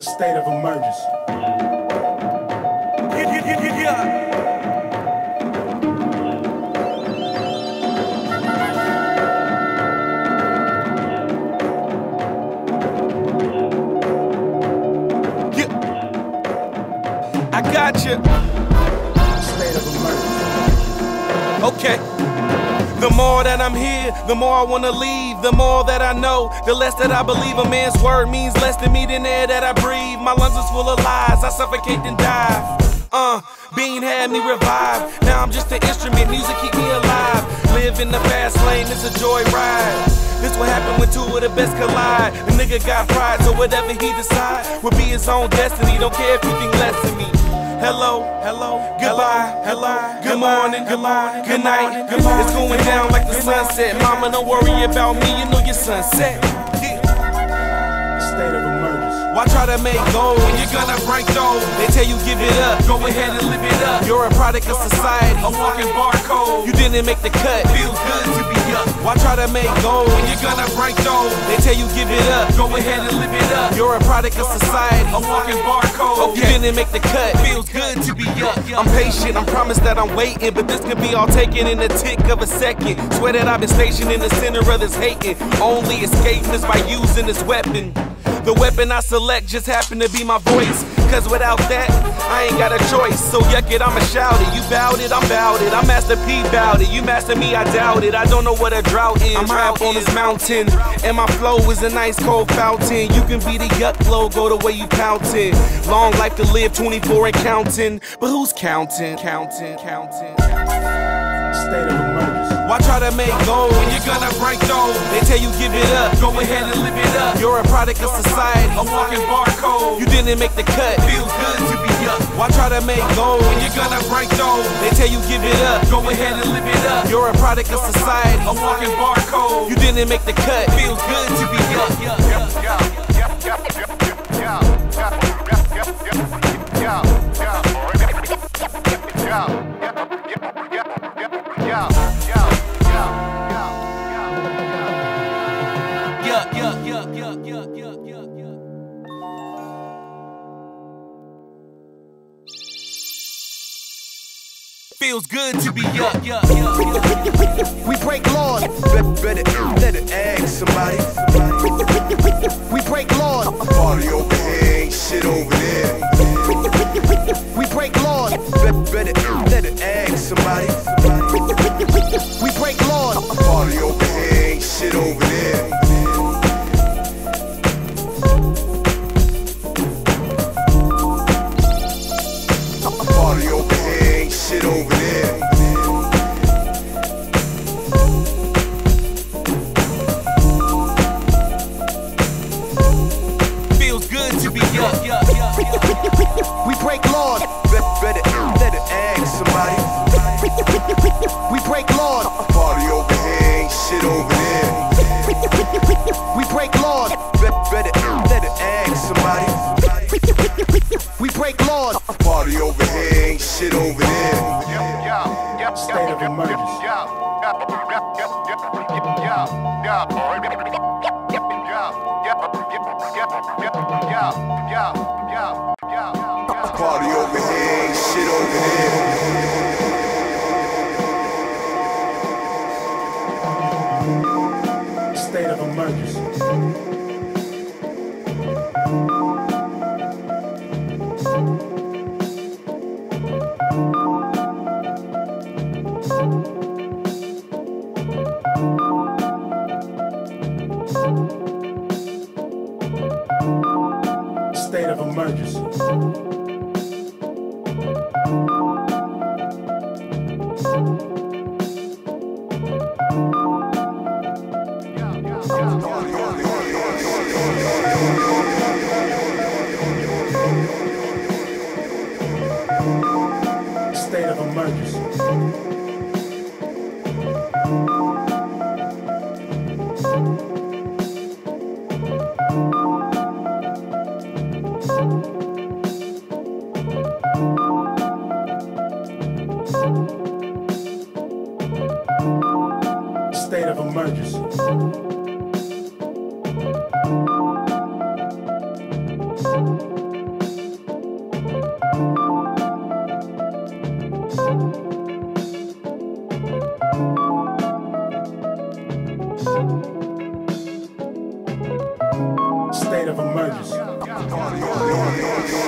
State of emergency. Yeah. I got you. State of emergency. Okay. The more that I'm here, the more I wanna leave. The more that I know, the less that I believe. A man's word means less to me than air that I breathe. My lungs is full of lies, I suffocate and dive. Bean had me revived. Now I'm just an instrument, music keep me alive. Live in the fast lane, it's a joy ride. This what happen when two of the best collide. The nigga got pride, so whatever he decide will be his own destiny. Don't care if you think less of me. Hello, hello, goodbye, hello, good morning, good morning, good night, good morning. It's going down like the sunset. Mama, don't worry about me, you know your sunset. State of emergency. Why try to make gold when you're gonna break dough? They tell you give it up, go ahead and live it up. You're a product of society, a walking barcode. You didn't make the cut, feels good to be up. Why try to make gold when you're gonna break dough? They tell you give it up, go ahead and live it up. You're a product of society, a walking barcode. You didn't make the cut, feels good to be up. I'm patient, I'm promised that I'm waiting, but this could be all taken in a tick of a second. Swear that I've been stationed in the center of this hating. Only escape is by using this weapon. The weapon I select just happen to be my voice. Cause without that, I ain't got a choice. So yuck it, I'ma shout it. You bout it, I'm bout it. I'm Master P bout it. You master me, I doubt it. I don't know what a drought is. I'm high up on this mountain, and my flow is a nice cold fountain. You can be the yuck logo the way you counting. Long life to live, 24 and counting. But who's counting? Counting. State of emergency. Why try to make gold when you're gonna break dough? They tell you give it up, go ahead and live it up. You're a product of society, a walking barcode. You didn't make the cut, feels good to be up. Why try to make gold when you're gonna break dough? They tell you give it up, go ahead and live it up. You're a product of society, a walking barcode. You didn't make the cut, feels good to be up. Feels good to be up. We break laws. Better ask somebody. We break laws. Party over here, ain't shit over there. We break laws. Better ask somebody. We break laws. Party over here, ain't shit over there. Party over here, ain't shit over there. Feels good to be up. We break laws. Better ask somebody. We break laws. Party over here, ain't shit over there. We break laws. Better ask somebody. We break laws. Party over here, ain't shit over there. State of emergency. Party over here, ain't shit over there. State of emergency. State of emergency. State of emergency. State of emergency.